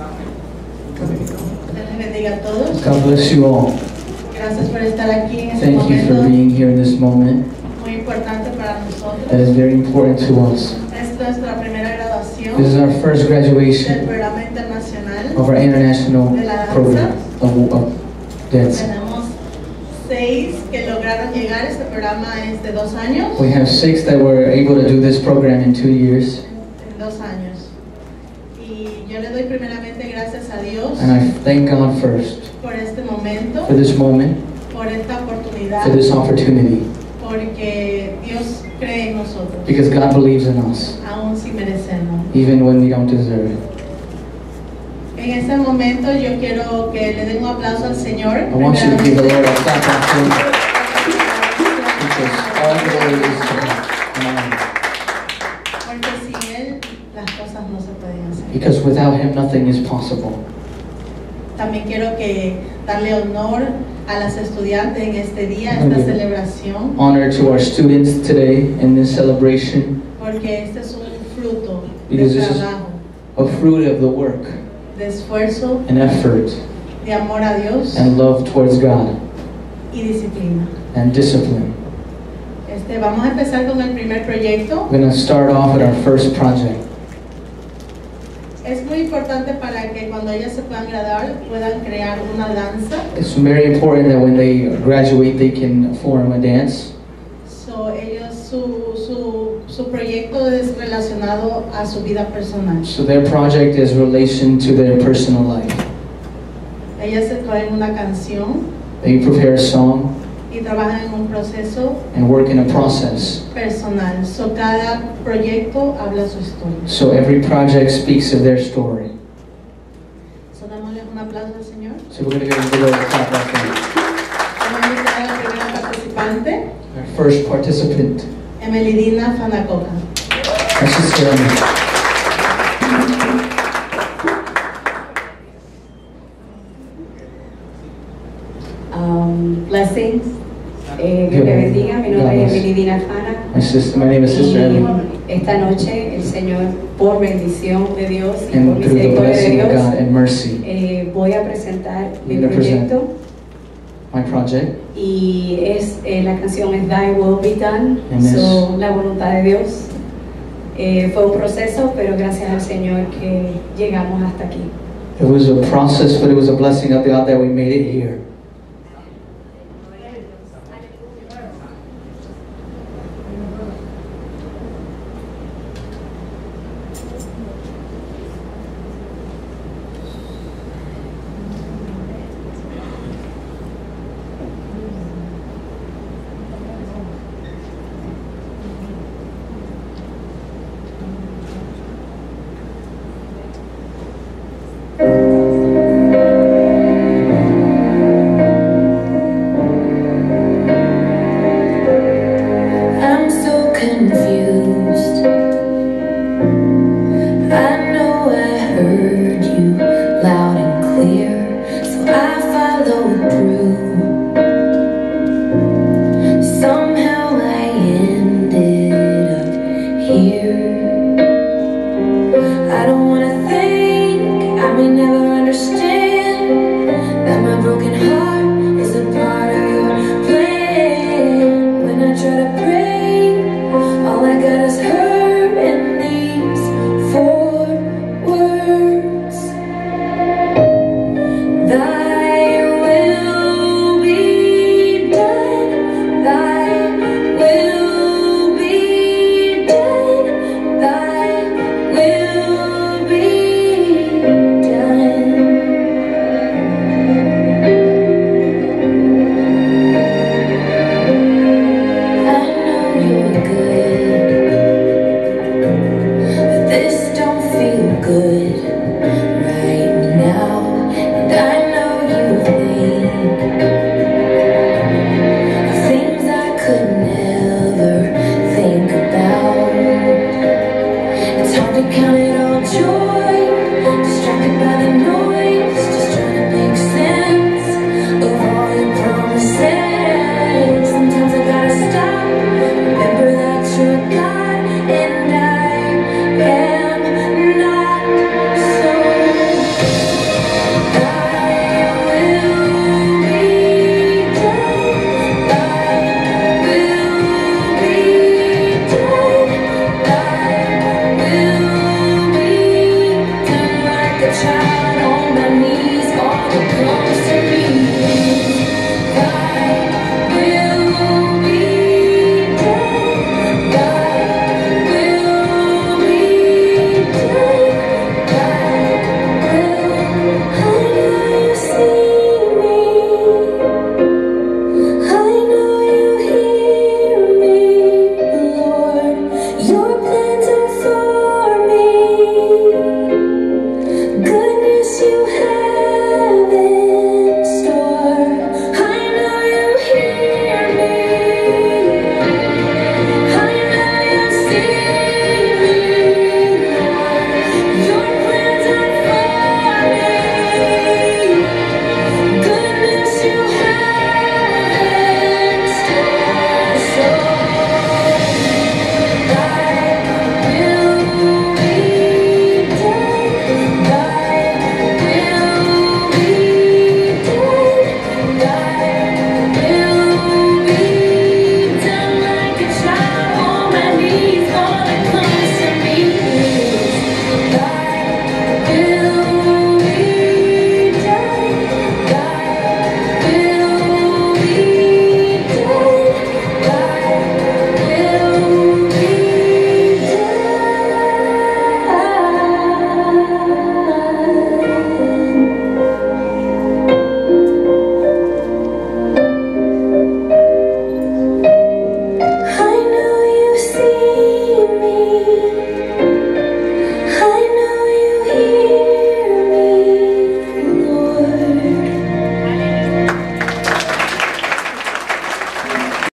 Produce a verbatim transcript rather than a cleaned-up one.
Dios les bendiga a todos. God bless you all. Gracias por estar aquí en este Thank you for momento being here in this moment. muy importante para nosotros. That is very important to us. Es nuestra primera graduación This is our first del graduation programa internacional of our international program of, of dance. Tenemos seis que lograron llegar. Este programa es de dos años. We have six that were able to do this program in two years. En dos años. Y yo le doy primeramente gracias a Dios And I thank God first por este momento, for this moment, por esta oportunidad, for this opportunity, porque Dios cree en nosotros, because God believes in us, aún si merecemos. even when we don't deserve it. En este momento yo quiero que le den un aplauso al Señor. I want you to give the Lord a clap of praise, because all glory is to Him. Porque sin Él las cosas no se pueden hacer. Because without Him nothing is possible. También quiero que darle honor a las estudiantes en este día, esta Okay. celebración, Honor to our students today in this celebration, porque este es un fruto de Because this is- trabajo, a fruit of the work de esfuerzo, and effort de amor a Dios and love towards God y disciplina. and discipline. Este, vamos a empezar con el primer proyecto. We're going to start off with our first project. Es muy importante para que cuando ellas se puedan graduar puedan crear una danza. It's very important that when they graduate they can form a dance. So, ellos, su, su, su proyecto es relacionado a su vida personal. So their project is relation to their personal life. Ellas se traen una canción They prepare a song y trabajan en un proceso and work in a process. personal. So, cada proyecto habla su historia. So every project speaks of their story. So, démosle un aplauso al Señor. So we're going to give a little clap right there. Vamos a invitar a la primera participante, Our first participant, Emelidina Fanacoca. our sister Emily. Um, blessings. Eh, Dios te bendiga. Mi nombre es Emelidina Fana. My sister, my name is Sister Emily. Y esta noche el Señor, por bendición de Dios y por And through the misericordia de blessing of Dios, God and mercy, eh, voy a presentar mi I'm gonna present proyecto. my project. Y es eh, la canción es Thy Will Be Done, And so, la voluntad de Dios. Eh, fue un proceso, pero gracias al Señor que llegamos hasta aquí. It was a process, but it was a blessing of God that we made it here. I'm so confused. I know I heard you loud and clear, so I followed through. Somehow I ended up here. I don't wanna think, I may never understand that my broken heart is a part of your plan. When I try to pray, all I got is hurt in these four words. Thy will be done, thy will be done, thy will be done. I know you're good, but this don't feel good right now. And I know you think of things I could never think about. It's hard to count it all joy, distracted by the noise.